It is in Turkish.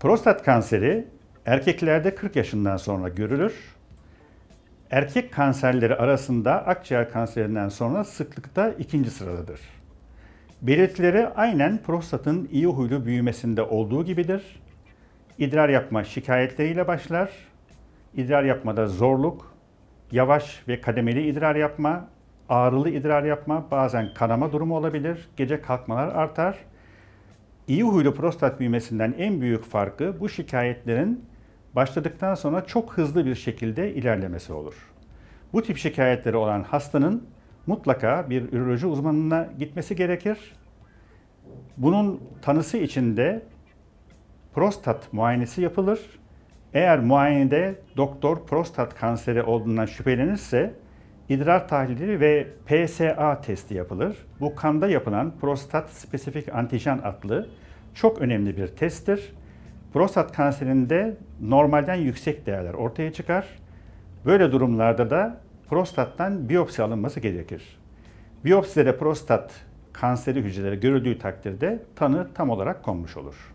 Prostat kanseri erkeklerde 40 yaşından sonra görülür. Erkek kanserleri arasında akciğer kanserinden sonra sıklıkta ikinci sıradadır. Belirtileri aynen prostatın iyi huylu büyümesinde olduğu gibidir. İdrar yapma şikayetleriyle başlar. İdrar yapmada zorluk, yavaş ve kademeli idrar yapma, ağrılı idrar yapma, bazen kanama durumu olabilir, gece kalkmalar artar. İyi huylu prostat büyümesinden en büyük farkı bu şikayetlerin başladıktan sonra çok hızlı bir şekilde ilerlemesi olur. Bu tip şikayetleri olan hastanın mutlaka bir üroloji uzmanına gitmesi gerekir. Bunun tanısı için de prostat muayenesi yapılır. Eğer muayenede doktor prostat kanseri olduğundan şüphelenirse idrar tahlili ve PSA testi yapılır. Bu kanda yapılan prostat spesifik antijen adlı çok önemli bir testtir. Prostat kanserinde normalden yüksek değerler ortaya çıkar. Böyle durumlarda da prostattan biyopsi alınması gerekir. Biyopside prostat kanseri hücreleri görüldüğü takdirde tanı tam olarak konmuş olur.